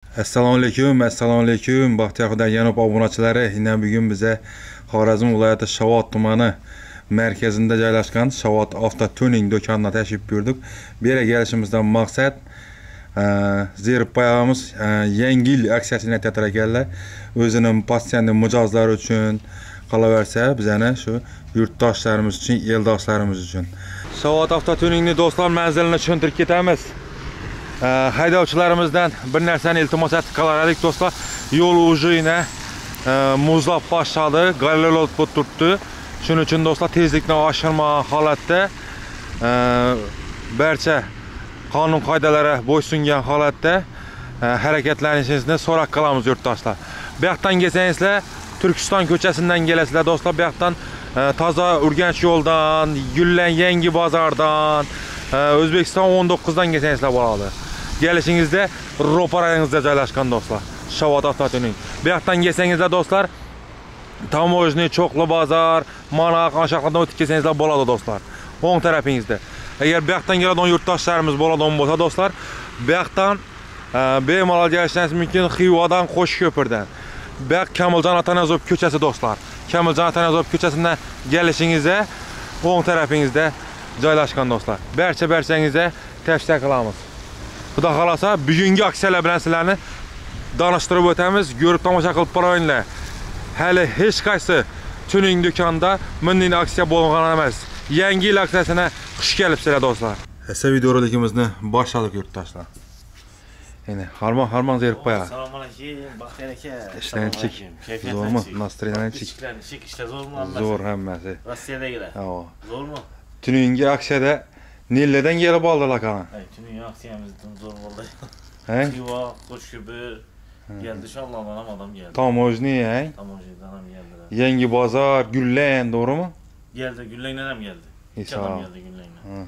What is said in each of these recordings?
Assalomu alaykum. Baxtiyor Yanop obunachilari. Yine bugün bize Xorazm viloyati Shovot tumani merkezinde joylashgan Shovot avtotuning do'konuna tashrif buyurdik. Bu yerga kelishimizdan maqsad Zeripayamiz yangi yil aksiyasini aytayotgan ekanlar. O'zining passiyani mijozlari uchun, qolaversa bizani shu yurtdoshlarimiz uchun, eldoshlarimiz uchun. Shovot avtotuningni do'stlar manzilini tushuntirib ketamiz. Haydovchilarimizdan bir narsani iltimos qilarik do'stlar. Yo'l ujina muzlab boshladi, galilot bo'lib turibdi. Shuning uchun do'stlar tezlikni oshirma holatda barcha qonun qoidalari bo'ysungan holatda harakatlanishingizni so'roq qilamiz yurtdoshlar. Bu yoqdan kelsangizlar, Turkiston ko'chasidan kelasizlar do'stlar. Bu yoqdan toza Urganch yo'ldan, Gullan yangi bozordan, O'zbekiston 19 dan kelsangizlar bo'ladi. Gelişingizde ro'parangizda joylashgan do'stlar. Shovot avtotuning. Bu yoqdan kelsangizlar do'stlar, Tamojniy, Cho'qli bozor, Monoq, Anshaqlardan o'tib kelsangizlar bo'ladi do'stlar. O'ng tarafingizda. Agar bu yoqdan keladigan yurtdoshlarimiz bo'ladigan bo'lsa do'stlar, bu yoqdan bemalol kelishingiz mumkin Xivadan Qo'shko'pirdan. Bu yoq Kamoljon Atanazov ko'chasi do'stlar. Kamoljon Atanazov ko'chasidan kelishingizda o'ng tarafingizda joylashgan do'stlar. Barchangizga tavsiya qilamiz. Xudo xolasa bugungi aksiyalar bilan sizlarni tanishtirib o'tamiz, ko'rib tomosha qilib boringlar. Hali hech qaysi tuning do'konda bunday aksiya bo'lgan emas. Yangi yil aksiyasini xush kelibsizlar do'stlar. Esa videorolikimizni boshladik yurtdoshlar. Yine harman zerib qo'yadi. Assalomu alaykum, Baxtiyor aka. Ishlanchik. Zo'rmi? Nastroyenchik. Ishlar zo'rmi? Zo'r hammasi. Rossiyadagilar. Zo'rmi? Tuningi aksiyada Nelladan kelib oldilar qani? Tuning aksiyamizdan zo'r bo'ldi. Xiva, Qo'shko'pir geldi inshaalloh, ham odam geldi. Tamojniy, Tamojniydan ham geldilar. Yangi bozor, Gullan, to'g'rimi? Geldi, Gullandan ham geldi. İki adam geldi Gullandan.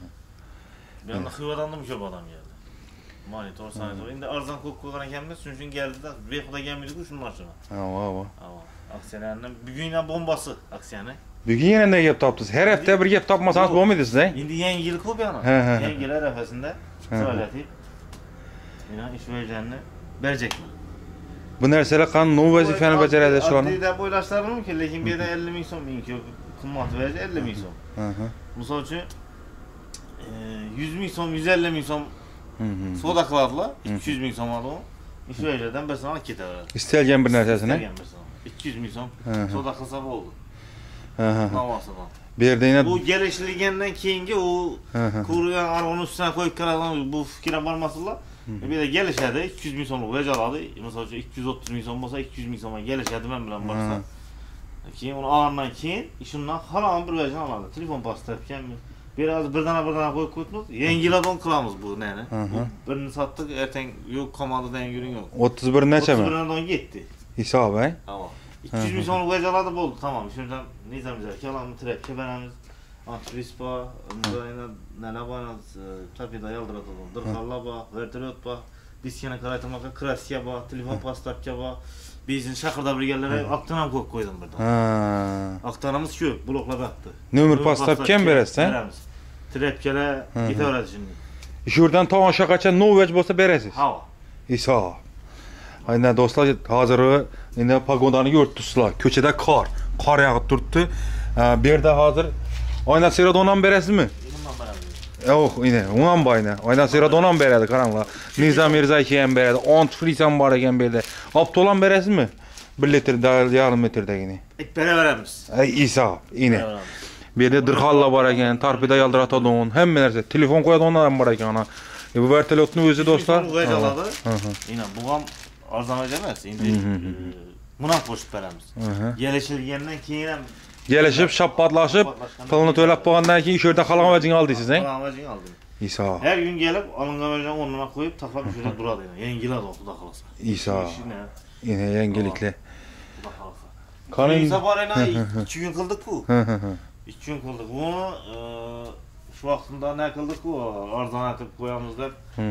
Bir anda Xivadan da ko'p odam geldi. Monitor sanaydir. Endi arzon ko'p qo'ygan ekanmiz, shuning uchun geldi-da, behuda kelmaydi-ku shunlar uchun. Aksiyalarning bugungi bombasi aksiyani. Bugün yana ne gap topdingiz? Her hafta bir gap topmasangiz bo'lmaydi siz, Endi yangi yil ko'p yana. Yangi yil arafasida faoliyat. Mena ish verganini berjekman. Bu narsalar qanday nov vazifani bajaradi shu an? Deb o'ylashlari mumkin, lekin bu yerda 50 ming so'm, qimmat veradi 50 ming so'm. Misol uchun 100 ming so'm, 150 ming so'm savdo qiladilar, 200 ming so'm oladi. Ish vergandan bir so'm olib ketaveradi. İstalgan bir narsasini? 200 ming so'm savdo qilsa bo'ldi. Bu yerda yana bu gelişliginden keyingi o kuruyan arabanın üstüne koyup kiradan bu fikre varmasınlar. Bir de gelişedi 200 ming so'mlik vec aladı. Mesela 230 ming so'm olsa 200 ming so'mga gelişedi men bilan barsa. Keyin onu ağırdan keyin işundan halam bir vecini aladı. Telefon bastırıpken biraz birden koyup koydunuz. Yengiladon kılamız bu nene. Birini sattık erten yok komandadan yürün yok. 31 neçe mi? 31'den gitti. Hesap he? Tamam. 200 ming so'mlik vec aladı oldu tamam. Şuradan nizamizlar kalanı trepke benemiz. Antirispa, muzayna, nelabana, tapida yaldıratalım. Dırkalla ba, vertelot ba, diskene karaytımaka, krasiya ba, telefon pastapka ba. Bizim şakırda bir yerlere aktanam koydum buradan. Aktanamız şu, blokla baktı. Nömür pastapken beresiz he? Trepkele gideveradi şimdi. Şuradan ta aşağıgacha nov vec bo'lsa beresiz. Hava. Hesap. Aynen do'stlar, hozir endi pagodani ko'ribsizlar. Ko'chada qor yog'ib turibdi. Bu yerda hozir oyna seradondan berasizmi? Yo'q, yine undan bayna. Oyna seradondan beradi, qaranglar. Nizam Mirzayevga ham beradi. Antifriz ham bor ekan bu yerda. Olib to'lan berasizmi? 1 litr, yarım metrdagini. Beraveramiz. Hesap, yine. Bu yerda dirxalla bor ekan, torpeda yaldiratadigan, hamma narsa. Telefon qo'yadigan ham bor ekan. Bu vertolyotni o'zi do'stlar. Yine bu ham arzon emas. Endi Munaq qo'shib beramiz. Gelişilgenden keyin ham gelişib, şapatlaşıb, pulunu to'lab bo'lgandan keyin shu yerda qalgan vajing oldingiz, he? Qalgan vajing oldim. İsa. Her gün gelip alıngan vajini o'rnuna qo'yib, taxlab shunda turadi. Yangilar xudo xolasa. İsa. Yine yangiliklar. Xudo xolasa. Qani safarina 2 gün qildik-ku. 2 gün qildik. Buni shu vaqtida ne qildik-ku? Arzon aytib qo'yamiz deb.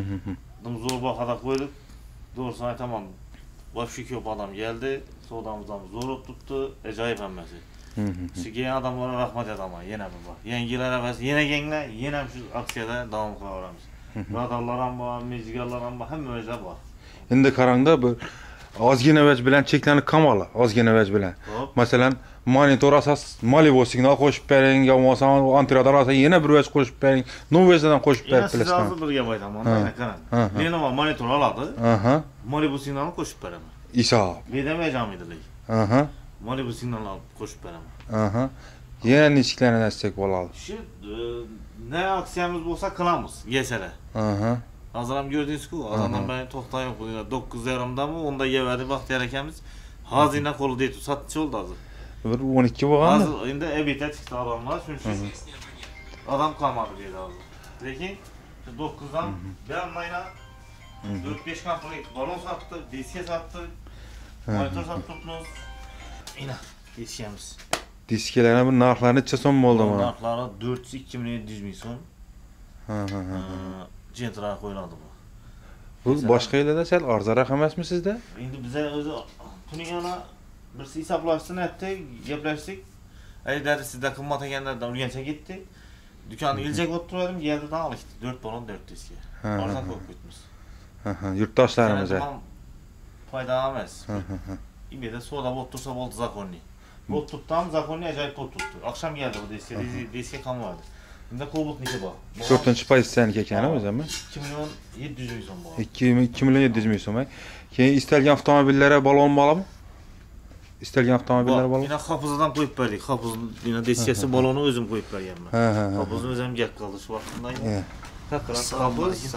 Zo'r bahada qo'ydik. Doğrusunu aytamam. Vahşi köp adam geldi. Sodamızdan zor tuttu. Acayip hammasi. Şu gelen adamlara rahmet et ama yine bu bak. Yengiler evvel yine gengle yine şu aksiyada devam kılaveramiz. Radarlar ham bor, mezgillar ham bor, hamma o'zida bor. Endi qarangda bu ozgina vaj bilan cheklanib qolmadi. Ozgina vaj bilan. Hop. Masalan, monitor asas Malibu signal qo'shib bering, yo bo'lmasa antiradar asas yana bir vaj qo'shib bering. Novesdan qo'shib berib Siz bilasizmi? hozir bir gap aytaman. Mana qarang. Lenovo monitor oladi. Aha. Malibu signalni qo'shib beraman. Hisob. Bedamajamidi lekin. Aha. Malibu signalni olib qo'shib beraman. Aha. Yana nechiklarni nasib bo'ladi. Shu ne aksiyamiz bo'lsa qilamiz, yesara. Aha. Hozir ham ko'rdingiz-ku, azondan beri to'xtay yo'q. 9:30dami, onda yevadi Baxtiyor akamiz. Hozirna qo'lida yetib sotchi bo'ldi hozir. Bir 12 bo'lganda. Hozir endi ebita chiqdi odamlar, shuning uchun odam qolmadi deydi hozir. Lekin 9dan bermayna 4-5 komplet balon sotdi, diska sotdi, monitor sotdik. Ina yetishamiz. Diskalarni bir narxlari necha so'm bo'ldi mana? Narxlari 402 ming so'm. Ha. Jentra qo'yiladi bu. Bu boshqa yerlarda sal arzonroq emasmi sizda? Endi biz o'zi tunigana bir hisoblashni aytdik, gaplashdik. Aytadi sizda qimmat ekanlardan urgancha ketdik. Do'konni iljak o'tirdim, yerdan olishdi 4 balon 4 diska. Arzon qo'yib ketmiz. Yurtdoshlarimiz. Foyda emas. İbede soda o'tirsa bo'ldi zakonni. O'tirdim, zakonni ajoyib o'tirdi. Oqshom keldi bu diska qolmadi. Bunda Cobalt bor. 4-pozitsiyani ekan o'zimi? 2 million 700 ming so'm bor. 2 million 700 ming so'm. Keyin istalgan avtomobillari balon bo'ladimi? Istalgan avtomobillar balon. Yine hafızadan qo'yib berdik. Hafızın yine diskasi balonu o'zim qo'yib berganman. Hafızın o'zim gap qildi shu vaqtda. Hafız, assalomu alaykum.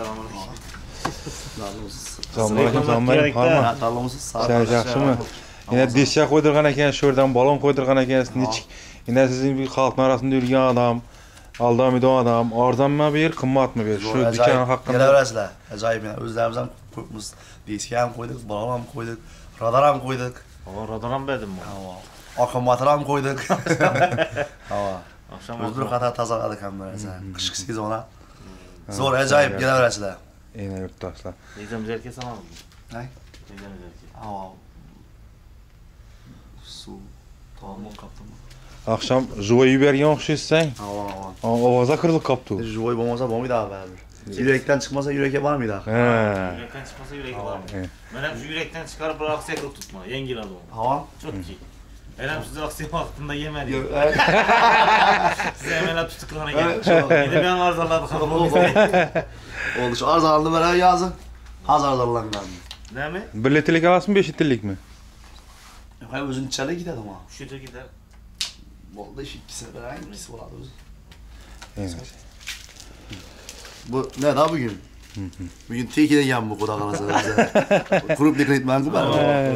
Assalomu alaykum. Sen yaxshimi? Yine diska qo'ydirgan ekan, shu yerdan balon qo'ydirgan ekansiz. Nechik? Yine sizin bir xalqning orasida yurgan odam, aldamidon odam, arzonmi ber, qimmatmi ber? Shu dükkan haqida. Gelaverasizlar. Ajoyib. O'zlarimiz ham qo'yibmiz. Diska ham qo'ydik, balon ham qo'ydik, radar ham qo'ydik. Radar ham berdimmi? Oqim motor ham qo'ydik. Oqshom o'z bir qator tozaladik ham narsa. Qishki sezonda. Zo'r ajoyib gelaverasizlar. Ena yurtdoshlar. Nizamizga salom. Hay. Nizamizga. Suv tomon qaptimi? Akşam joy yubergan o'xshaysan. Ovoza kirilib qopti. Joy bo'lmasa bo'lmaydi baribir. Yurakdan chiqmasa yurakka bormaydi. Yurakdan chiqmasa yurakka bormaydi. Men ham yurakdan chiqarib bir aksiya qilib tutma, yengiladi u. Ha. Chotki. Eram siz aksiya vaqtida yemadi. Siz hemen tutuqlan ekan. Endi men arzonlarni qilib Oldu şu arzonlarni bana yazın. Hazır arzonlangan. Nima? 1 litrlik olasizmi, 5 litrlikmi? Hay o'zini ichali ketadi ama. Shu yerga gider. Bo'ldi, ikkisi bilan ikkisi bo'ladi o'zi. Evet. Bu ne da bugün? Bugün tek edegan bu xudo qalasa o'zi. Quruq dekretmanku bari.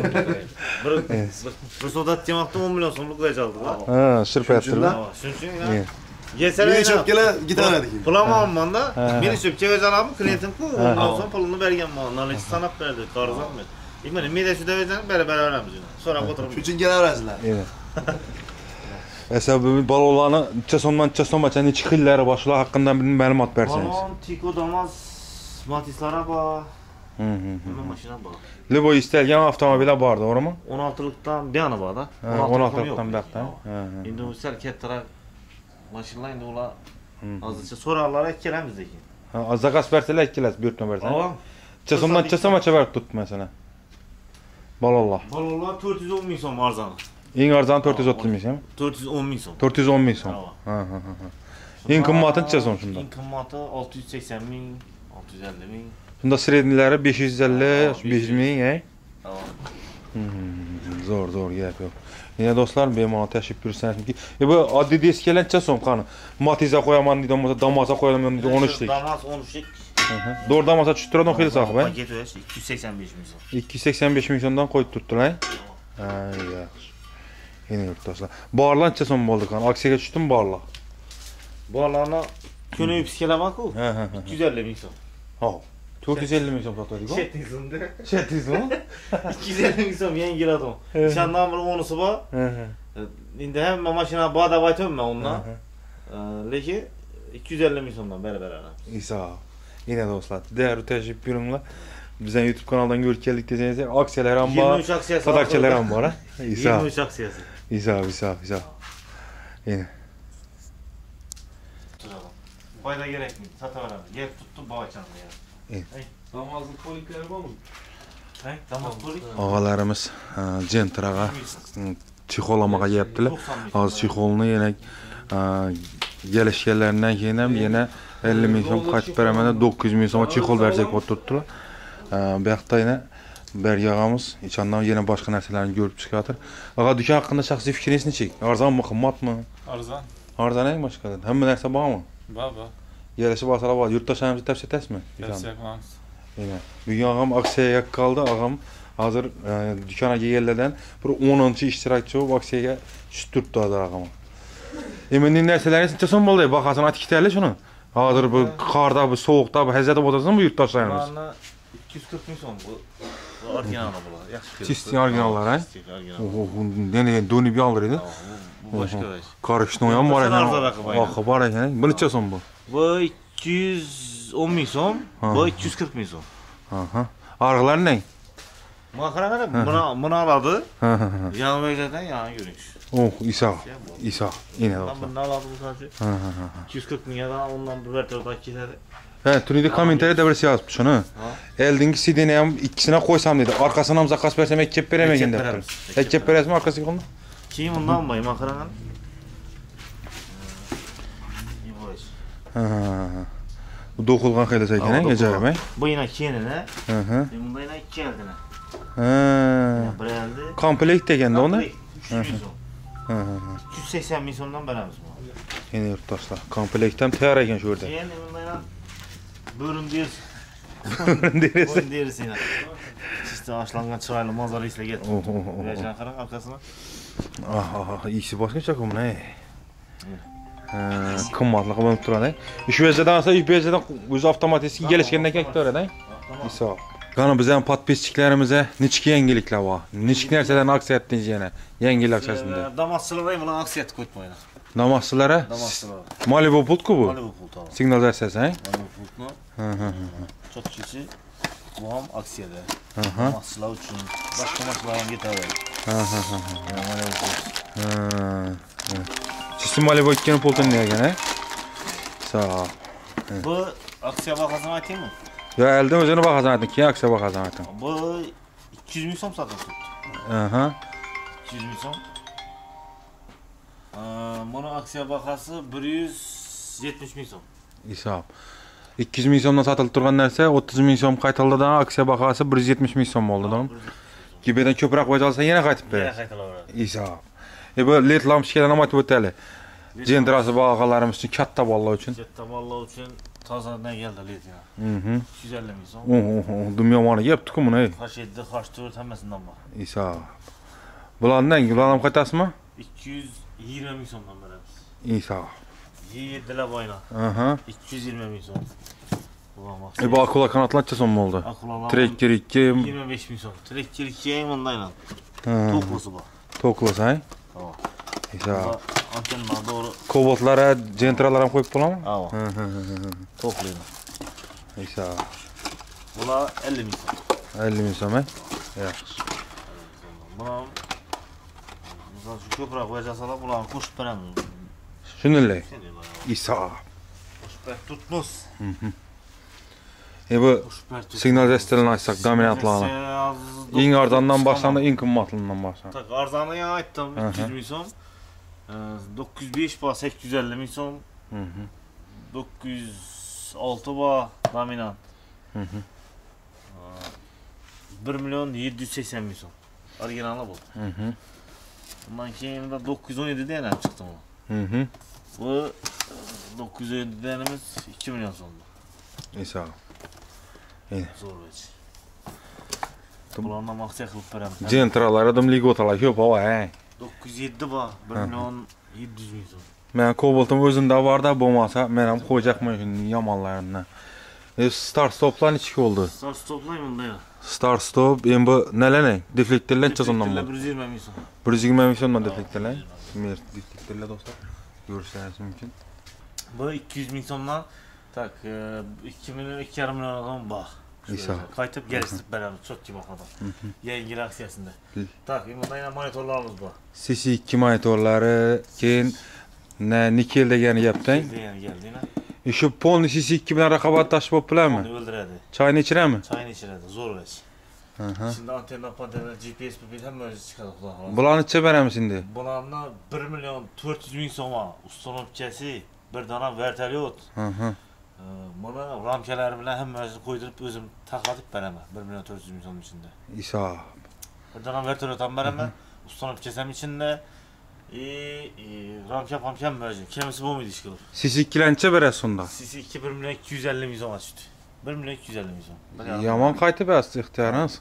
Bir sodat demoqda 10 million so'mlik vaj oldilar. Ha, shirpatdirmi? Shuning uchun yesara Meni cho'pkala gitaveradi keyin. Pulamanmanda meni cho'pka vaj olaman, klientimku 10 million so'm pulini berganman. Ondan sanab berdi, qarzonmi? Mana menda shu davajdan beraber olamiz. So'rab o'tirib. Shuning uchun kelaverasizlar. Evet. Mesela bu balonlarni necha so'mdan necha so'mgacha necha xillari bor, shular haqida bir ma'lumot bersangiz. Balon, Tiko, Damas, Matizlar bor. Hamma mashina bor. Lebo istalgan avtomobillar bor, to'g'rimi? 16likdan buyani bor-da. 16likdan buyoqdan. Endi u sal kattaroq mashinalar endi ular hozircha so'rarlar kelamiz lekin. Ha, zakaz bersalar ikkilasi buyurtma bersangiz. Tamam. Necha so'mdan necha so'mgacha berib turibdi masalan? Balonlar. Balonlar 410 ming so'm arzon. Eng arzon 430 ming so'm. 410 ming so'm. 410 ming so'm. Ha. Eng qimmati necha so'm shunda? Eng qimmati 680 ming, 650 ming. Shunda srednilari 550, 500 ming, Tamam. Zo'r gap yo'q. Yine do'stlar, bemalol tashib yursangiz. Bu oddiy diskalar necha so'm qani? Matiza qo'yaman deydi, bo'lmasa Damas'a qo'yaman deydi, 13lik. Damas 13lik. Doğru Damas'a tushib turadi, o'qiydi so'qib, ha? Paket o'yish 285 ming so'm. 285 ming so'mdan qo'yib turibdilar. Ha, yaxshi. Yine yurtdoshlar. Borlar necha so'm bo'ldi qani? Aksiyaga tushdimi borlar? Borlarni kuni psikalaman-ku. 250 ming so'm. Ha. 450 ming so'm sotdik-ku. 700 mi? 250 ming so'm yengiladi u. O'shandan bir o'nisi bor. Endi hamma mashina bor deb aytmayman undan. Lekin 250 ming so'mdan beraber olamiz. İsa. Yine do'stlar, değerli tashib buyuringlar. Bizning YouTube kanaldan ko'rib keldik desangiz, aksiyalar ham bor, 23 aksiyasi. sadaqalar ham bor, ha? İsa. 23 aksiyasi. İsa. Yine. Foyda kerakmi? Sataveramiz. Yer tuttu, bağ açandı ya. Namazın kolikleri var mı? Damas ko'rik. Ağalarımız Gentraga çixolamağa yaptılar. Az çixolunu yine gelişkelerinden keyin ham yana 50 ming so'm qaytib beraman 900 ming so'm çixol verecek oturttular. Bu yoqda yana Bergi ağamız içandan yine başka narsalarni görüp çıkartır. Ağa dükkan hakkında şahsi fikriniz neçik? Arzan mı, qimmat mı? Arzan. Arzan eng başkadan. Hamma narsa bormi? Bor. Gelişi basalar bor. Yurtdoshlarimizni tavsiya etasizmi? Tavsiya qilamiz. Yine. Bugun ağam aksiyaga qoldi. Ağam hozir dükkana kelganlardan bir 10-chi ishtirokchi bo'lib aksiyaga tushib turibdi hozir ağam. Endi narsalarni necha so'm bo'ldi? Bahosini aytib ketaylik shuni. Hozir bu qorda, bu sovuqda, bu hazada o'tirsin bu yurtdoshlarimiz. 240 ming so'm bu. Original bular. Yaxshi. Чистый originallar, ha? Ne dönüp alır idi. Bu başka iş. Karıştı ham bor ekan. Arzon Oqi bor ekan. Bu necha so'm bu? Bu 210 ming so'm, bu 240 ming so'm. Aha. Arılar ne? Buna qarang, buni oladi. Yanımalardan yana görünüş. Oh, İsa. Yine Bundan olsa. bunu oladi bu sadece. 240 mingdan ondan bir vertoda ketadi. He, turida kommentariyada birisi yazmış onu. Eldingi sidini ham ikkisine koysam dedi. Arkasına ham zakas versem ekip beremegen depti. Ekip berasizmi arkası yolunu? Keyin bundan olmayı, buna qarang. Bu dokulgan xeylese ekan, he, geceyim, bu yine kenine. Hı. Bunda yine 2 eldine. Ha. Bir elde. Komplekt degende onu. 300 ming so'm. 280 ming so'mdan beramiz bu. Yine yurtdoshlar. Komplekt ham tayyor ekan shu yerda. Keyin bunda yine bölüm derisi. Derisi. Boyun derisi yine. İşte açlangan çıraylı manzara isle get. Vereceğine qarang arkasına. İyisi başqacha ku buni. Qimmatli bo'lib turadi. Shu yerdan olsa, shu yerdan o'zi avtomatik kelishgandan keyin ko'radi. İsa. Qani biz ham podpischiklarimizga nechki yangiliklar bor? Nechki narsalarni aksiya etdingiz yana? Yangilik aksiyasida. Damasçılara bilan aksiya qo'ymaydi. Namoqchilari? Damasçılara. Malibu pultku bu? Malibu pult abi. Signalizatsiyasi, ha? Malibu pultni. Çok kişi bu ham aksiyada. Aha. Damasçılar uchun, boshqa maşlarga yetadi. Malibu pult. Siz Malibu ikkini pultini ne ekan, ha? Sağ. Bu aksiya bahasini aytaymi? Ya elden o'zini bahasini ayting, keyin aksiya bahasini ayting. Bu 200 ming so'm sotildi. Aha. 200 ming so'm. Buni aksiya bahası 170 ming so'm. Hisob. 200 ming so'mdan sotilib turgan narsa 30 ming so'm qaytarildidan aksiya bahası 170 ming so'm bo'ldi, to'g'rimi? Gibedan ko'proq vajh olsa yana qaytib Yana beradi. qaytalaveradi. Hisob. Bu led lampochkadan ham aytib o'taylik. Gendrasi bor ağalarimiz uchun, katta bolalar uchun. Katta bolalar uchun tozadan keldi led yana. 250 ming so'm. Dumyo yomoni yepti-ku buni. Xo'sh edi, xo'sh to'rt hammasidan bor. Hisob. Bulardan ham qaytasizmi? 220 ming so'mdan beramiz. Hisob. Yedilar boyna. Aha. 220 ming so'm. Bu akula kanatlarcha so'm bo'ldi. Trekker 2 25 ming so'm. Trekker 2 ham bundan. To'qlisi bor. To'qlisi, ha? Tamam. Hisob. Antenna doğru. Koboltlara, gentralar ham qo'yib bo'ladimi? Ha. To'qlaydi. Hisob. Bular 50 ming so'm. 50 ming so'm, ha? Yaxshi. Buna misol uchun ko'proq vajasalar bularni qo'shib beramiz. Shunday. Hisob. Qo'shib ber tutmiz. Bu signalizatsiyalarni aytsak, dominantlarni. Eng arzondan boshlanib, eng qimmatlidan boshlanib. Tak, arzonini ham aytdim, 300 ming so'm. 905 bor, 850 ming so'm. 906 bor, dominant. 1 milyon 780 ming so'm. Originali bu. Bundan keyin de 917 denen çıktı bu. Bu 917 denemiz 2 milyon so'mda. Hisob. Zo'r veç. Bulardan aksiya qilib beramiz. Gentralar adam ligotalar ko'p bor, ha. 907 bor, 1 milyon 700 ming so'm. Men Kobolt'um o'zimda bor-da, bo'lmasa men ham qo'yacaqman shuni yomonlarini. Start stoplar nechi oldu? Start stoplayım bunda ya. Start stop, endi bu nelar? Deflektorlar necha so'mdan bor? 120 ming so'm. 120 ming so'mdan deflektorlar. Deflektorlar do'stlar. Ko'rishingiz mumkin. Bu 200 ming so'mdan tak 2 milyon 2,5 milyon adam bor. Qaytib geliştirib beramiz çok kim adam. Yangi aksiyasında. Tak, bunda yana monitorlarımız bor. CC2 monitorlari, keyin nikel degani gapdang. Geldi yine. Shu polni CC2 bilan raqobatlash bo'lib bilanmi? Onu öldüredi. Choyni ichirami? Çayını içiredi, zor veç. Şimdi antenna, GPS, hem özü çıkadı Xudo xolasa. Bularni necha beramiz endi? Bularni 1 milyon 400 ming so'mga uстановкасы, bir dona vertolyot. Buni ramkalari bilan hammasini qo'ydirib o'zim taqatib beraman 1 milyon 400 ming so'm ichida. Hisob. Bir dona vertolyot ham beraman, uстановкасы ham ichida. Ramka mövcud. Kemisi bo'lmaydi ish qilib. Siz ikkilancha berasiz unda. Siz 2 1 milyon 250 ming so'mga tushdi. 1 milyon 250 ming so'm. Yomon qaytib berasiz ixtiyoringiz.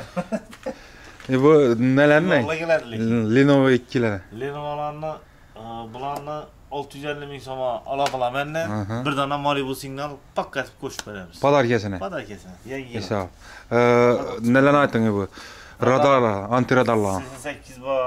Bu nelarni? Lenovo ikkilar. Lenovo'larni bularni 650 ming so'mga ola bilaman. Bir dona Malibu signal pakkatib qo'shib beramiz. Podarkasini. Podarkasini. Yangi. Hisob. Nelarni ayting bu? Radarlar, antiradarlar. 88 bor,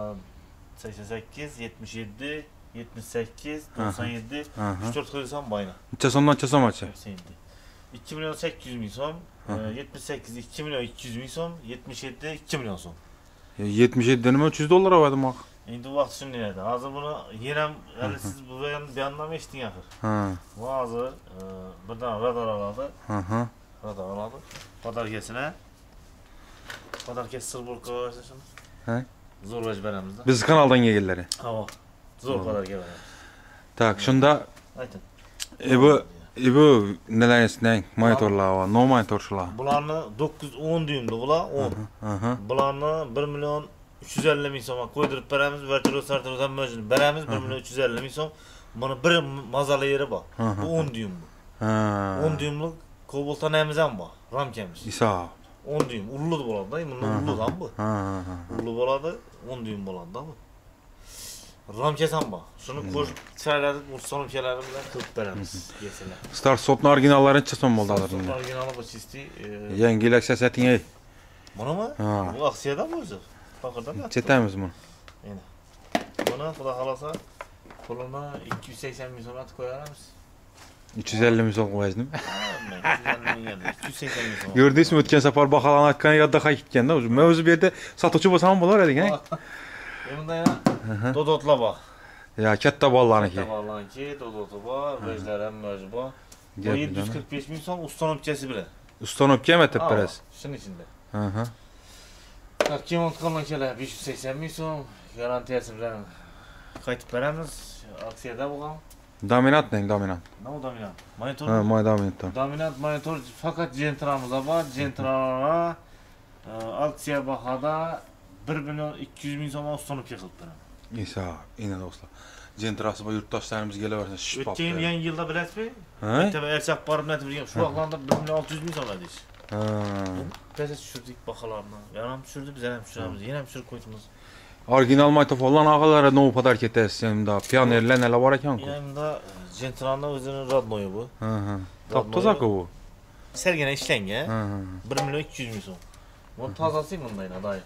88, 77, 78, 97, 3-4 qo'ysam bayna. Necha so'mdan necha so'mgacha? 2 milyon 800 ming so'm, 78 2 milyon 200 ming so'm, 77 2 milyon so'm. 77 nima 300 dollar oladi moq. Endi vaqt shunday edi. Hozir buni yana hali siz bu bayonnoma eshiting axir. Bu hozir birdan radar oladi. Radar oladi. Podarkasini. Podarkasi sirburqa qo'ysa shuni. Zo'rlash beramiz-da. Biz kanaldan kelganlar. Ha, zo'r podarka beramiz. Tak, shunda ayting. bu nelarning monitorlar va no monitorlar. Bularni 9-10 dyumli bular, 10. Bularni 1 milyon 350 ming so'mga qo'ydirib beramiz, vertolyot ham mövcud beramiz 1 milyon 350 ming so'm. Buni bir mazali yeri bor. Bu 10 dyum bu. 10 dyumlik koboltanamiz ham bor, ramkamiz. Hisob. 10 dyum, ullu bo'ladi-da, bundan ullu ham bu. Ullu bo'ladi, 10 dyum bo'ladi-da bu. Ramkasi ham bor. Shuni qo'shib chiqarib, ustanofkalari bilan qilib beramiz, yesalar. Start Soft'ning originallari necha so'm bo'ldi hozir? Originali bu chisti. Yangi aksiyating ey. Bunimi? Bu aksiyada o'zi. Faqirdan Chetamiz buni. Endi. Buni xudo xolasa pulini 280 ming so'mga qo'yamiz. 350 ming so'm qo'yasizmi? 280 ming so'm. Gördingizmi, o'tgan safar baholanayotgan yodda qaytganda, men o'zi bu yerda sotuvchi bo'lsam ham bo'lar edi, Bunda ya dodotlar bor. Ya katta bolalarniki. Katta bolalarniki dodoti bor, vejlar ham mövjud bor. 745 ming so'm ustanofkasi bilan. Ustanofka metib berasiz. Shuning ichida. Remont qilinganlar 580 ming so'm, garantiyasi bilan qaytib beramiz. Aksiyada bo'lgan. Dominantning. Nima dominant? Monitor. Dominant. Dominant monitor faqat Gentra'miz bor. Gentra'ga aksiya bahada 1 milyon 200 ming so'mga ustanofka qilib beraman. Hisob, endi do'stlar. Gentrasi bu yurtdoshlarimiz kelaversa shishib qoldi. O'tgan yangi yilda bilasizmi? Ertaga Elchaq borib netib bergan. Shu vaqtlarda 1 milyon 600 ming so'm deysiz. Biz tushirdik baholarni. Yana ham tushirdik, biz ham tushiramiz. Yana ham tushirib qo'yamiz. Original microfonlarning og'alari nov podarka etasiz. Endi pionerlar nelar bor ekan-ku. Endi Gentra'ning o'zining rodnoyi bu. Top-toza-ku bu. Sergina ishlangan. 1 milyon 200 ming so'm. Buni tozasi bunday adoyi.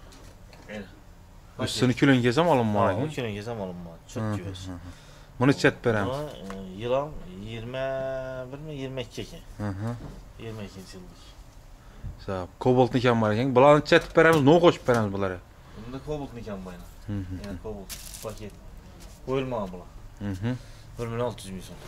Üstünü külün gezem alınmalı ekan. Külün gezem alınmalı. Çok güzel. Bunu chat beramiz. Yılan 21 mi 22 ekan. 22 yillik. Sağ. Kobolt nikan bor ekan. Bularni chat beramiz, no qo'shib beramiz bularga. Bunda kobolt nikan bor yana. Yana kobolt paket. Qo'yilmagan bular. 1 milyon 600 ming so'm.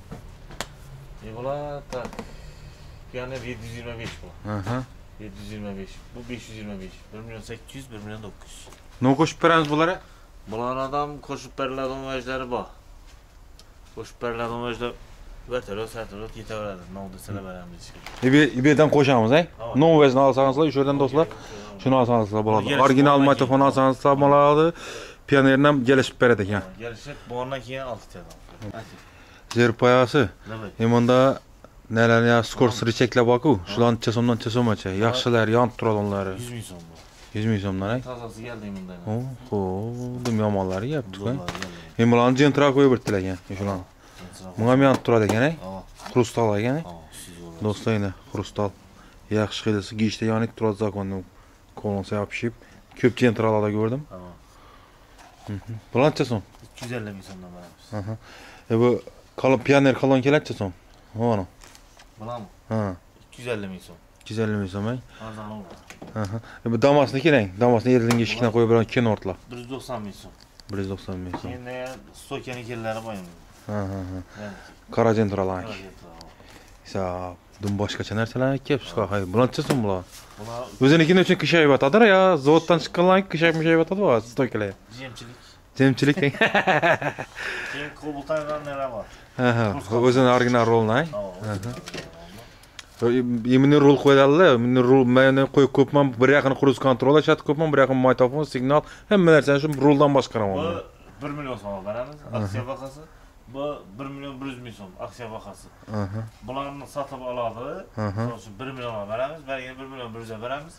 Bular tak. Yani 725 bu. 725. Bu 525. 1 milyon 800, 1 milyon 900. No qo'shib beramiz bularga? Bular adam qo'shib beriladigan vajlari bor. Qo'shib beriladigan vajlar vertolyot yetaveradi. No desalar beramiz. İB'den qo'shamiz, No vazni olsangizlar, o'sha yerdan do'stlar, shuni olsangizlar bo'ladi. Original mikrofon olsangizlar bo'ladi. Pionerni ham kelishib beradi ekan. Kelishib, bundan keyin 6 tadan. Zerpoyasi. Emonda nelar ya skorsri cheklar bor-ku, shularni necha so'mdan necha so'mgacha. Yaxshilar, yonib turadiganlari. 100 ming so'm bu. 100 ming so'mdan, Tozasi keldi bunday. Oho, yomonlari yapti-ku. Men bularni Gentra qo'yib berdilar ekan, shularni. Bunga ham yonib turadi ekan, Xrustal ekan. Do'stlar, endi Xrustal. Yaxshi qilsa, gishda yonib turadi zakonning kolonsa yopishib. Ko'p Gentralarda ko'rdim. Bular necha so'm? 250 ming so'mdan beramiz. Bu pioner kolon keladi so'm. Mana. Bularmi? 250 ming so'm. 250 ming so'm. Arzon oldu. Bu damasni keling. Damasni yerlinga ishkina qo'yib bergan kenortlar. 190 ming so'm. 190 ming so'm. Endi stokaning kellari bor endi. Qara Gentralar. Hisob. Dum boshqacha narsalarni kelibsiz. Hay, bularchisin bular. Bular O'zinikini uchun qishayib yotadi ya, zavoddan chiqqanlar qishayib yotadi va stoykalar. jemchilik. Jemchilik. Keyin Kobaltdan nima bor? Ha, o'zining original rolini. Ha. Imini rol qo'yadilar. Imini rol meni qo'yib ko'pman bir yaqin cruz control ashad ko'pman bir yaqin magnitofon, signal, hamma narsani shu roldan boshqaraman. Bu 1 million so'm beramiz. Aksiya bahasi. Bu 1 million 100 ming so'm aksiya bahasi. Bularni sotib oladi. Shu 1 million beramiz. Bergan 1 million 100 beramiz.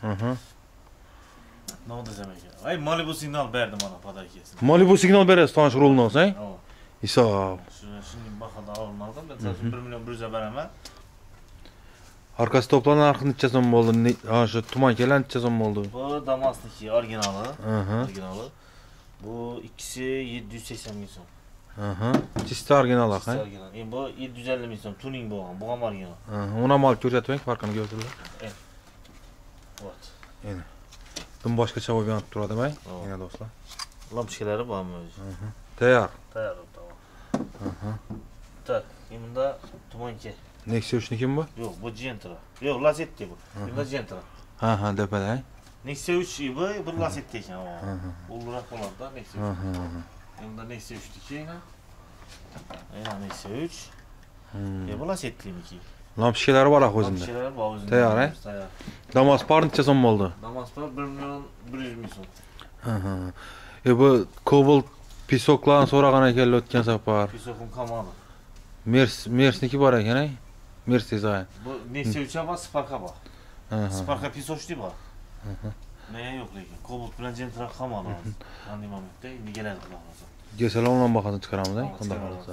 Nima desam ekan? Ay, Malibu signal berdi mana podarkasini. Malibu signal berasiz, tanish rolni olsang. Hisob. Shuni bahada olmadim. Ben sadece 1 million 100 beraman. Arkası toplanan narxı neçə so'm bo'ldi? Ha, shu tuman kelgan neçə so'm bo'ldi? Bu Damas'taki orijinali. Orijinali. Bu ikisi 780 ming so'm. Chista original ha. Orijinal. Endi bu 750 ming so'm tuning bo'lgan. Bu ham orijinal. Uni ham olib ko'rsating, farqini ko'rsanglar. Вот. Endi. Dum boshqacha bo'lib yonib turadi bay. Yana do'stlar. Lampochkalari bormi o'zi? Tayyor. Tayyor, tamam. Tak, endi tumanki. Nexia 3'nikimi bu? Yo'q, bu Gentra. Yo'q, Lacetti bu. Endi Gentra. Ha, depada. Nexia 3 bu, bir Lacetti ekan o. Ulroq bo'ladi-da Nexia 3. Endi Nexia 3'niki yana. Yana Nexia 3. Bu Lacetti'niki. Lampochkalari bor o'zida. Lampochkalari bor o'zida. Tayyor, Tayyor. Damas par neçə so'm bo'ldi? Damas par 1 million 100 ming so'm. Bu Cobalt pisoklarni so'ragan ekanlar o'tgan safar. Pisokum Kamado. Mersniki bor ekan, ay? Mers dizayn. Bu Nexia 3 bor, Spark'a bor. Spark'a pisochli bor. Ne yo'q lekin. Cobalt bilan Gentra Kamado. Qanday momentda endi keladi xudo Gesalar ondan bahasini chiqaramiz, ay? Qanday bo'lsa.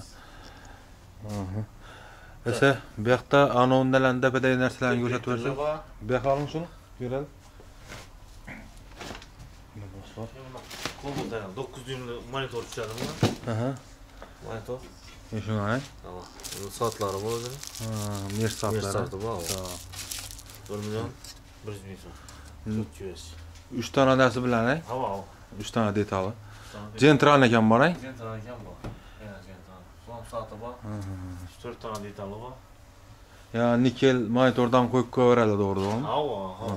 Esa, bu yoqda anondalarni depadagi narsalarni ko'rsatib bersak. Bu yoqqa oling shuni. Ko'radi. Kobaltdan 9 dyumli monitor tushadimi? Monitor. Shuni ay. Tamam. Bu soatlari bor o'zi. Mers soatlari. Soati bor. 1 million 100 ming so'm. 400. 3 ta narsa bilan ay. Ha, 3 ta detali. Gentra'ni ekan bor ay. Gentra ekan bor. Yana Gentra. Son soati bor. 4 ta detali bor. Ya nikel monitordan qo'yib ko'radi to'g'ri-to'g'ri. Ha.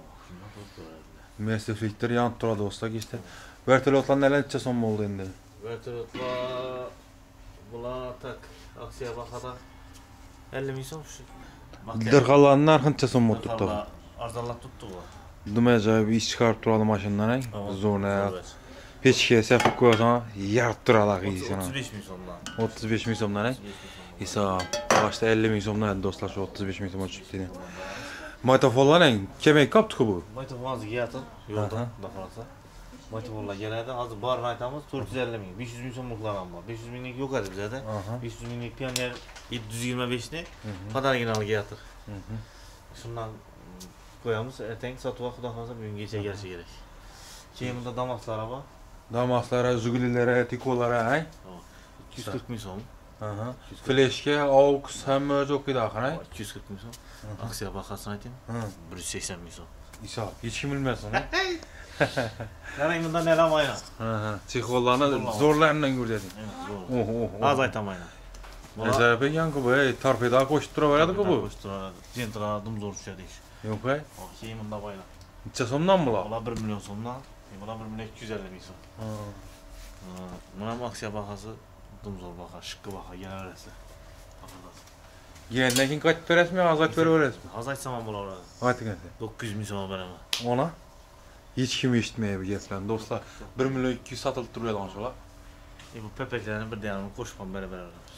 Mersi filtr yonib turadi do'stlar, işte. Vertolyotlar necha so'm bo'ldi endi? Vertolyotlar bular tak aksiya bahada 50 ming so'm shu. Dirxallarning narxi necha so'm bo'lib turibdi? Arzonlab turibdi bu. Nima ajoyib ish chiqarib turadi mashinadan, ay. Zo'rna. Hech kim safib qo'ysan, yarib turadi aqiysan. 35 ming so'mdan. 35 ming so'mdan, ay. Hisob. Boshda 50 ming so'mdan do'stlar, shu 35 ming so'm tushibdi. Motofonlarning kelmay qolibdi-ku bu. Motofonlar yatib, yo'lda, daxolsa. Motofonlar keladi. Hozir borini aytamiz, 450 ming, 500 ming so'mliklar ham bor. 500 minglik yo'q edi bizda. 500 minglik Pioneer 725 ni podarginalga yatib. Shundan qo'yamiz, ertaga sotib xudo xolasa bugungacha kelishi kerak. Keyin bunda Damaslar bor. Damaslar, Zugulilari, Tikolar, ay. 240 ming so'm. Flashga, AUX hamma jo'q edi axir, ay. 240 ming so'm. Aksiya bahasini aytayım. 180 ming so'm. Hisob, hech kim bilmasin, ay. Qarang bunda nelar mayna. Chexollarni zo'rlaridan ko'rsating. Az aytamayman. Ajoyib ekan-ku bu, torpeda qo'shib turaveradi-ku bu. Qo'shib turadi. Gentra dumzo'r tushadi. Yo'q, ay. Keyin bunda boylar. Necha so'mdan bular? Bular 1 million so'mdan. Bular 1 million 250 ming so'm. Buna ham aksiya bahasi dumzo'r baha, shiqqi baha kelaveradi. Yendan keyin qaytib berasizmi, hozir aytib beraverasizmi? Hozir aytsam ham bo'laveradi. Ayting. 900 ming so'm beraman. Ona hech kim eshitmaydi bu gaplarni. Do'stlar, 1 million 200 sotilib turadi o'shalar. Bu pepeklarni bir yana qo'shib ham beraveramiz.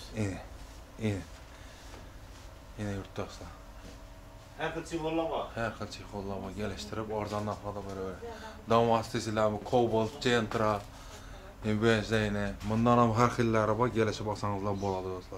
Yana yurtdoshlar. Har xil chig'ollar bor. Har xil chig'ollar bor, kelishtirib arzon narxlarda beraveradi. Damas tesilarmi, Cobalt, Gentra, Benzine, bundan ham har xillari bor, kelishib olsangizlar bo'ladi do'stlar.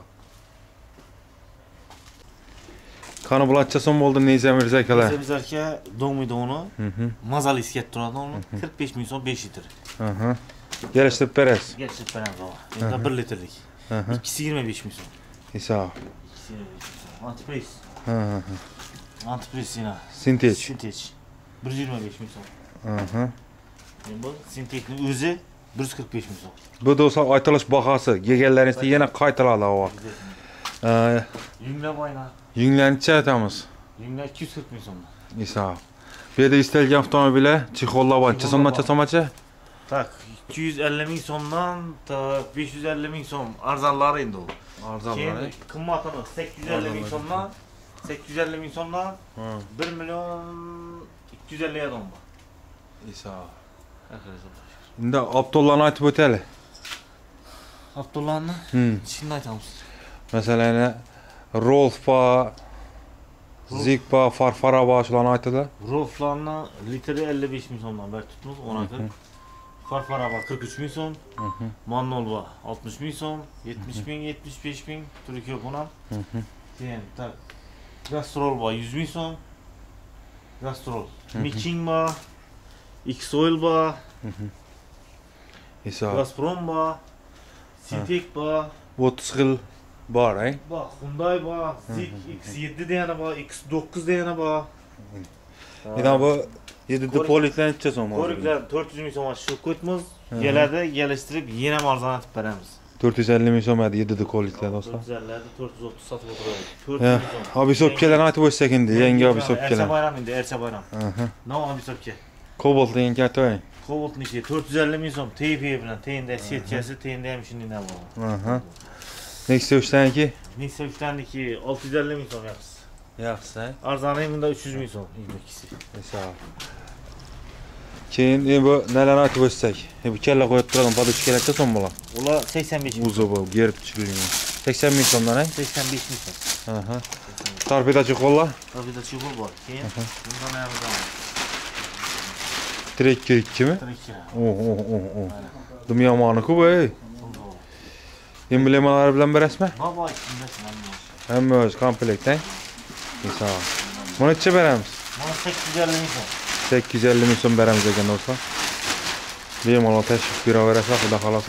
Qani bularcha so'm bo'ldi Neyza Mirza akalar? Biz aka Domiyda uni mazali iskat turadi uni 45 ming so'm 5 litr. Kelishtirib berasiz. Kelishtirib beramiz. Endi 1 litrlik. İkisi 25 ming so'm. Hisob. Antipris. Antipris yine. Sintage. 125 ming so'm. Bu sintekning o'zi 145 ming so'm. Bu do'stlar aytilish bahasi. Yeganlaringizda yana qaytaradi o. Yüngle bayna. Yünlerini neçə aytamiz? Yüngle 240 bin so'm. İsa. Bu yerda istalgan avtomobili chexollar bor. Necha so'mdan necha so'mgacha? Tak 250 bin so'mdan ta 550 bin so'm arzonlari endi u. Keyin qimmatini 850 bin so'mdan 850 bin so'mdan 1 milyon 250 ga bor. İsa. Endi Abdullohni aytib o'taylik. Abdullahni? Shuni aytamiz. Masalan, Rolf ba, Zik ba, Farfara ba shularni aytadi. Rolf'larni litri 55 bin so'mdan ber tutmiz, ona qilib. Farfara ba 43 bin so'm, Mannol ba 60 bin so'm, 70 bin, 75 bin, Türkiye bunam. Keyin tak Gastrol ba 100 bin so'm. Gastrol. Michin ba, X-Oil ba, İsa. Gazprom ba, Sintek ba, 30 yil bor, ha? ba Hyundai ba, Zik X7 degani ba, X9 degani ba. Endi bu 7 politlar necha so'm hozir? Ko'riklar 400 ming so'm shu ko'tmiz. Keladi, gelishtirib yana ham arzon atib beramiz. 450 ming so'm edi 7 politlar do'stlar. 450 430 sotib o'tiramiz. 400 ming so'm. Abisopkalarni aytib o'tsak endi, yangi abisopkalar. Ercha bayram endi, Ercha bayram. Nima abisopka? Cobalt degan aytaylik. Cobalt nechi? 450 ming so'm. TP bilan, teyinda setkasi, teyinda ham shunday nima bor. Nexia 3'taniki? Nexia 3'taniki 650 ming so'm yapsiz. Yaxshi, ha? Arzoni bunda 300 ming so'm. İkisi. Sağ ol. Keyin bu nelerni aytib o'tsak? Bu kalla qo'yib turgan podochkalar necha so'm bo'ladi? Ular 85 ming. Uzi bu, gerib chiqilgan. 80 ming so'mdan, ha? 85 ming so'm. Torpedochi qo'llar? Torpeda chig'ul bor. Keyin bundan ham bor. Trekker 2 mi? Trekker. Oh. Dim yomoni-ku bu, ey. Emblemalari bilan berasizmi? Baba içindesin. Hamma o'z komplekt, ha? Sağ ol. Buni necha beramiz? Bana 850 ming so'm. 850 ming so'm beramiz ekan do'stlar. Bemalol tashrif beraverasizlar, xudo xolasa.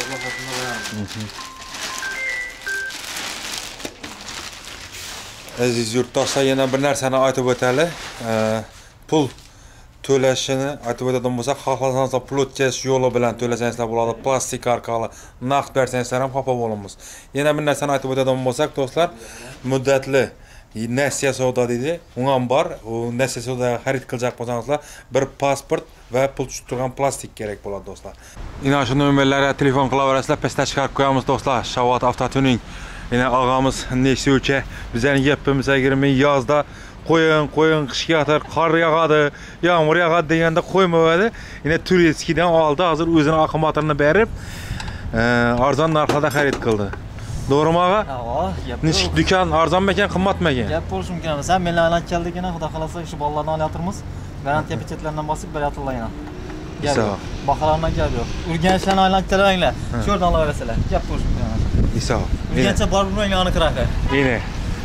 Aziz yurtdoshlar, yana bir narsani aytib o'taylik. Pul to'lashini aytib o'tadigan bo'lsak, xohlasangiz pul o'tkazish yo'li bilan to'lasangizlar bo'ladi. Plastik orqali naqd bersangizlar ham xafa bo'lamiz. Yana bir narsani aytib o'tadigan bo'lsak, do'stlar, muddatli Nasiya savdo deydi. Ungan bor. U Nasiya savdoga xarid qilajak bo'lsangizlar, bir pasport va pul tushib turgan plastik kerak bo'ladi, do'stlar. Ina shu nomerlarga telefon qilaverasizlar, pastga chiqarib qo'yamiz, do'stlar. Shavot avtotuning. Ina og'amiz Nexia ucha bizning gapimizga girmay yozda qo'yin qishga atar qor yog'adi, yomg'ir yog'adi deganda qo'ymaydi. Ina Turetskidan oldi, hozir o'zining akkumulyatorni berib, arzon narxda xarid qildi. Doğrumi ağa? Nechik dükkan arzonmi ekan, qimmatmi ekan? Gap bo'lishi mumkin emas. Ham menlar aylanib keldikina, xudo xolasa shu bolalarni olyapmiz. Garantiya pechetlaridan bosib beryaptilar. Gap yo'q. Baholardan gap yo'q. Urganchlarni aylanib kelinglar. Shu yerdan olaverasalar. Gap bo'lishi mumkin emas. İsa. Urgancha borib turmanglar aniqroq. Yine.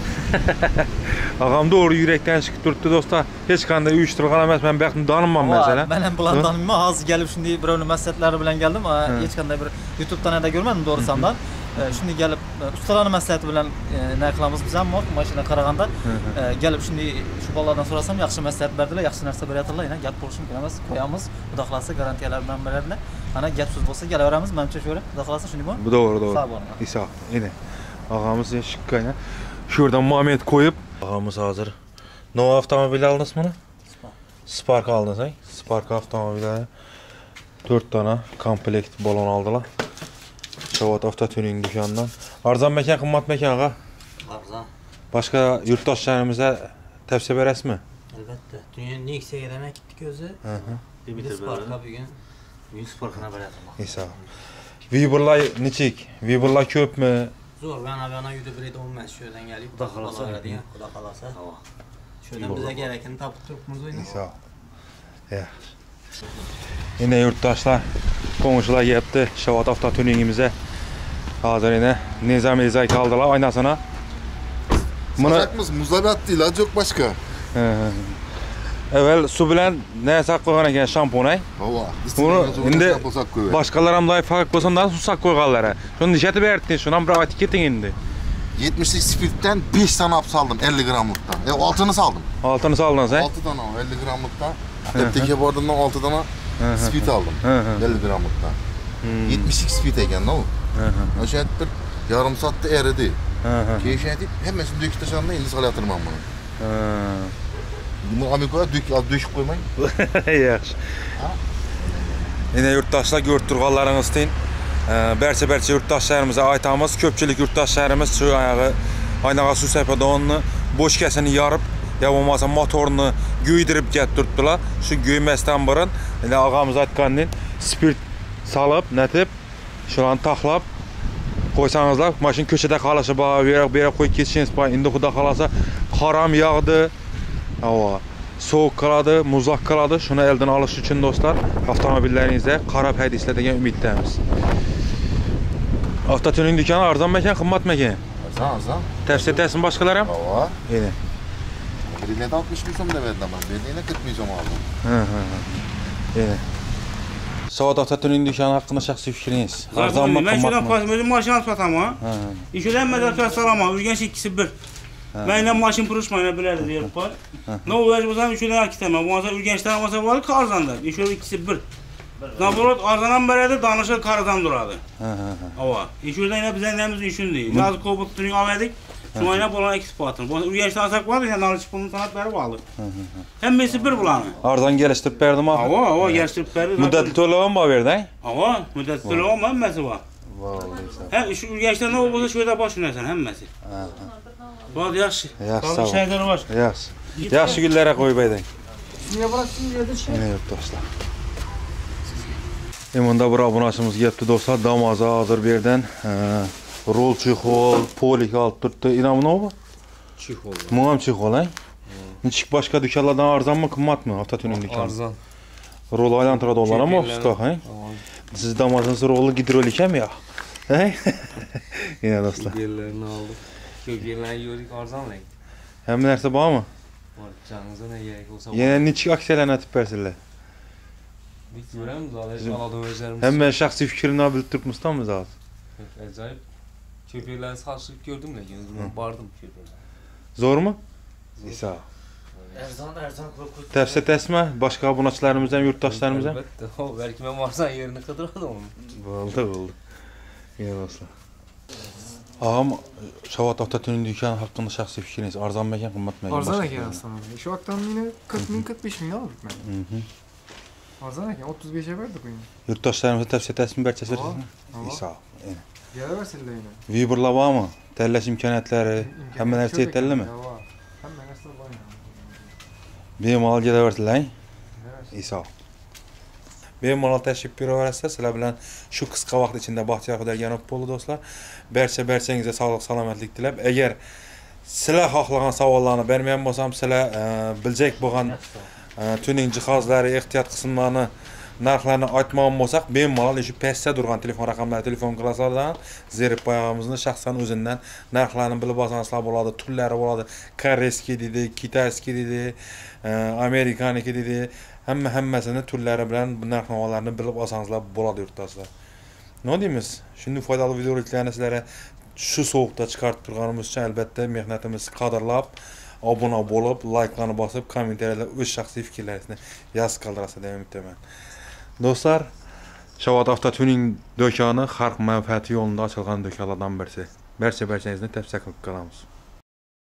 Ağam doğru yürekten chiqib turibdi, do'stlar. Hech qanday uyushtirilgan emas. Men bu yoqni tanimman mesela. Men ham bularni taniyman. Hozir kelib shunday birovning maslahatlari bilan keldim. Hech qanday bir YouTube'dan da ko'rmadim to'g'risandan. Shunday kelib ustalarning maslahati bilan nima qilamiz biz ham mashina qaraganda kelib shunday shu bolalardan so'rasam yaxshi maslahat berdilar, yaxshi narsa beryaptilar. Yana gap bo'lishi mumkin emas. Qo'yamiz. Xudo xolasa garantiyalar bilan beradilar. Ana gap so'z bo'lsa kelaveramiz. Menimcha shu yerda xudo xolasa shunday bo'ladi. Bu doğru. İsa. Yine. Ağamız şıkkayna. Şuradan Muhammed koyup ağamız hazır. Ne avtomobil aldınız mı? Spark aldınız, ha? Spark avtomobilleri 4 tane komplekt balon aldılar. Shavot avtotuning dükkanından. Arzon mekan, qimmat mekan ağa? Arzon. Başka yurtdoshlarimize tavsiya berasizmi? Albatta. Dunyoning Nexia'ga demak ketdik o'zi. Bir Spark'a bugun Spark'ına beryapman. İsa. Viberlar nechik? Viberlar ko'pmi? zo'r. Bana yurib bir 15 shu yerdan kelib. Xudo xolasa. Xudo xolasa. Shu yerdan bizga kerakini topib turibmiz o'yni. İsa. Yaxshi. Yine yurtdoshlar qo'ng'ishlar yaptı. Shavot avtotuningimizga hozir yine Nizami Zayk aldılar aynasına. Satacakmız, muzabat değil, yok başka. Evvel su bilan ne saqqo'gan ekan shampun, ay? Hava. Bunu endi boshqalar ham loy farq bo'lsa, su saq qo'yganlar. Shuni nishatib berdi, shuni ham bir aytib keting endi. 70'lik spirtten 5 tane hap saldım 50 gramlıktan. Altını saldım. Altını saldınız, ha? 6 tane 50 gramlıktan. Teke bordumdan 6 tane spirit aldım. 50 gramlıktan. 70'lik spirit eken ne o? Aşağı bir yarım saatte eridi. Keyin aytib, hammasini dökib tashladim, endi solayotiraman buni. Bunu Amerikada döküp koymayın. Yaxşı. Yine yurttaşlar görüp turğanlarınız deyin. Berçe yurttaşlarımıza aytamiz. Köpçülük yurttaşlarımız şu ayağı aynağa su sepədə onu boş kəsini yarıb, ya olmasa motorunu güydürüb gətiribdilər. Şu güyməsindən burun, indi ağamız aytqandan spirt salıb, nətib, şuranı taxlab qoysanızlar, maşın köçədə qalasa bax, verə qoyub keçişiniz bax, indi xuda qalasa qaram yağdı. Hava soğuk qaladı, muzlaq qaladı. Şunu eldən alış üçün dostlar, avtomobillerinizdə qarab hədislə degan ümiddəmiz. Avtotuning dükanı arzon məkan, qimmat məkan? Arzon. Təfsir etəsin başqalarım? Hava. Yine. Birine de 60 milyon da verdim ama birine 40 milyon aldım. Yine. Saat Avtotuning dükanı haqqında şəxsi fikriniz? Arzon mı, Ben qimmat şuradan mı? özüm maşın satam ha. İşöden medal salama, Ürgenç ikisi bir. Benimle maşın pırışmayla bilərdi deyip var. Ne olur bu işöden akiteme. Bu arada Ürgenç'ten amasa var ki arzandır. İşöden ikisi bir. Naborat arzanan beridir, danışır karıdan duradı. Ava. İşöden yine bize neyimiz işin değil. Yazık kovuk tutunuyu avedik. Şu yine bulan ekspatın. Ürgenç'ten alsak vardı ya, nalıçıp bunun sanatları bağlı. Hem birisi bir bulanı. Arzon geliştirib berdim axı. Ava geliştirip verdi. Müddətli to'lov mu verdin? Ava, müddətli to'lov mu hemmesi var. Hem şu Ürgenç'ten ne olursa şöyle başlıyorsan hemmesi. Bak yaxşı. Yaxşı, sağ ol. Şeyleri var. Yaxşı. Yaxşı günlərə qoyub edin. Şuraya bıraksın yerde şey. Yine dostlar. Bunda bir abunasımız geldi dostlar. Damaza hazır birden. Rol çixol, polik alt tuttu. İnanın o bu? Çixol. Muğam çixol, he? Nişik başka dükkanlardan arzan mı, kımmat mı? Avtotuning dükkanı. Arzan. Rol aylantıra dolar ama ofisqa, he? Siz damazınız rolu gidrolik hem ya? He? Yine dostlar. Yerlerini aldık. Kökyerlerini yiyorduk arzan lan. Hem nerse bağ mı? Canınıza ne gerek olsa. Yine nişik aksiyalarına tüpersinler. Biz göremiz aladım özlerimiz. Hem ben şahsi fikrini bildirip mısın zaten? Acayip. Köpeklerini saçlık gördüm de gözümden bardım köpekler. Zor mu? İsa. Erzan korkut. Təfsir etmə, başqa abunəçilərimizdən, yurttaşlarımızdan. Elbette. O belki ben varsan yerini kıdırırdım onu. Oldu. Yine dostlar. Ağam, Şavat Avtotuning dükkanı haqqında şəxsi fikriniz, arzan məkan, qimmat məkan? Arzan eken aslında. Şu aktan yine 40 bin 45 bin aldık ben. Arzan eken 35'e verdik oyunu. Yurttaşlarımıza təfsir etəsini bərçəsi Tamam, versin. tamam. İsa. Gele versinler yine. Viberla var mı? Tərləş imkaniyetləri, həmən hər şey etəli mi? Hemen her şey var ya. Benim mal gedə versinlər. İsa. Benim mal təşrif bürəvərəsə, sizlər bilən şu qısqa vaxt içində Baxtiyar Xudayganov oldu dostlar. Bərçə-bərçənizə sağlıq, salamətlік diləb. Əgər sizlər xahlagan savallarını verməyən bolsam, sizlər biləcək bolğan tuning cihazları, ehtiyat qismlarını, narxlarını aytmağım bolsaq, benim malal şu pəstə durğan telefon rəqəmləri, telefon klaslardan zerib bayağımızın şəxsən özündən narxlarını bilib alsanızlar boladı, tulları boladı, Koreyski dedi, Kitayski dedi, Amerikaniki dedi. Həmməsini tulları bilən narxnamalarını bilib alsanızlar boladı yurttaşlar. Ne deyimiz? Şimdi faydalı videoliklərini sizlərə şu soğukta çıxartıb durğanımız üçün əlbəttə mehnətimizi qadırlab, abunə olub, like'larını basıb, kommentariyada öz şəxsi fikirlərini yaz qaldırasa demək ümidləmən. Dostlar, Şavat Avtotuning dökanı xalq mənfəəti yolunda açılğan dökanlardan birisi. Bərçə-bərçənizdə təfsir qılıb qalamos.